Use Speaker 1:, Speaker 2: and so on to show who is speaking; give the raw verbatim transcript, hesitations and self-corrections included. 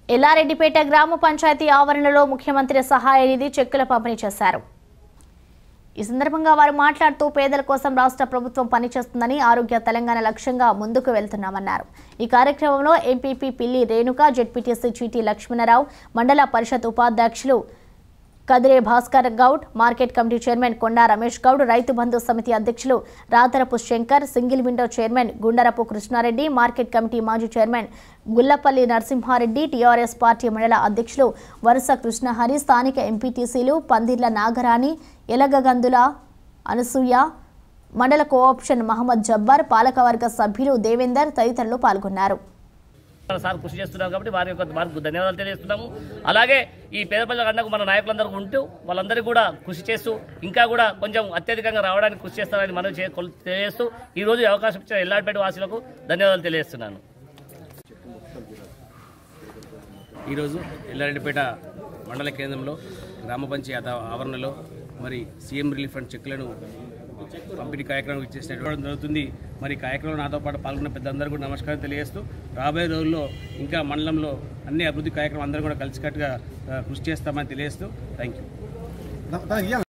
Speaker 1: ఎల్లారెడ్డిపేట గ్రామ పంచాయతీ ఆవరణలో ముఖ్యమంత్రి సహాయ నిధి చెక్కుల పంపిణీ చేశారు. ఈ సందర్భంగా వారు మాట్లాడుతూ పేదల కోసం రాష్ట్ర ప్రభుత్వం పనిచేస్తుందని, ఆరోగ్య తెలంగాణ లక్ష్యంగా ముందుకు వెళ్తున్నామన్నారు. ఈ కార్యక్రమంలో ఎంపీపీ పిల్లి రేణుక, జెడ్పీటీసీ చీటీ లక్ష్మణరావు, మండల పరిషత్ ఉపాధ్యక్షులు Kadire Bhaskar Goud, market committee chairman Konda Ramesh Goud, Rythu Bandhu Samithi అధ్యక్షులు Ratharapu Shankar, single window chairman Gundarapu Krishnareddy, market committee మాజీ chairman Gullapalli Narasimhareddy, TRS party మండల అధ్యక్షులు వరుస కృష్ణహరి, స్థానిక ఎంపీటీసీలు పందిర్ల నాగరాణి, ఎలగగందుల అనసూయ, మండల కోఆప్షన్ మహమ్మద్ జబ్బార్, పాలకవర్గ సభ్యులు దేవేందర్ తదితరులు పాల్గొన్నారు.
Speaker 2: సార్ కృషి చేస్తున్నారు కాబట్టి వారి యొక్క వారికి ధన్యవాదాలు తెలియజేస్తున్నాము. అలాగే ఈ పేద ప్రజల అండకు మన నాయకులందరూ ఉంటూ వాళ్ళందరికీ కూడా కృషి చేస్తూ ఇంకా కూడా కొంచెం అత్యధికంగా రావడానికి కృషి చేస్తారని మనం తెలియజేస్తూ ఈ రోజు అవకాశం ఇచ్చిన ఎల్లారెడ్డిపేట వాసులకు ధన్యవాదాలు తెలియజేస్తున్నాను.
Speaker 3: ఈరోజు ఎల్లారెడ్డిపేట మండల కేంద్రంలో గ్రామ పంచాయతీ ఆవరణలో మరి సీఎం రిలీఫ్ ఫండ్ చెక్కులను పంపిణీ కార్యక్రమం ఇచ్చేసినటువంటి జరుగుతుంది. మరి కార్యక్రమంలో నాతో పాటు పాల్గొన్న పెద్దందరూ కూడా నమస్కారం తెలియజేస్తూ రాబోయే రోజుల్లో ఇంకా మండలంలో అన్ని అభివృద్ధి కార్యక్రమం అందరూ కూడా కలిసికట్టుగా కృషి చేస్తామని తెలియజేస్తూ థ్యాంక్ యూ.